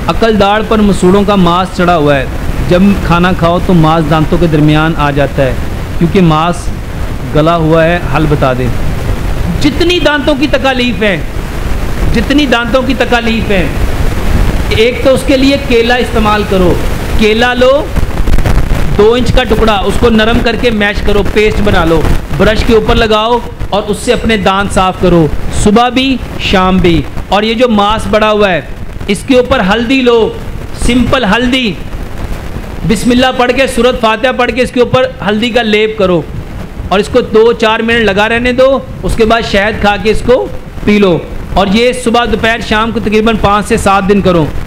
अकल दाढ़ पर मसूड़ों का मांस चढ़ा हुआ है। जब खाना खाओ तो मांस दांतों के दरमियान आ जाता है, क्योंकि मांस गला हुआ है। हल बता दे। जितनी दांतों की तकालीफ है, जितनी दांतों की तकालीफ है, एक तो उसके लिए केला इस्तेमाल करो। केला लो, 2 इंच का टुकड़ा, उसको नरम करके मैश करो, पेस्ट बना लो, ब्रश के ऊपर लगाओ और उससे अपने दांत साफ करो, सुबह भी शाम भी। और ये जो मांस बड़ा हुआ है, इसके ऊपर हल्दी लो, सिंपल हल्दी, बिस्मिल्लाह पढ़ के, सूरत फातिहा पढ़ के इसके ऊपर हल्दी का लेप करो और इसको 2-4 मिनट लगा रहने दो। उसके बाद शहद खा के इसको पी लो और ये सुबह दोपहर शाम को तकरीबन 5 से 7 दिन करो।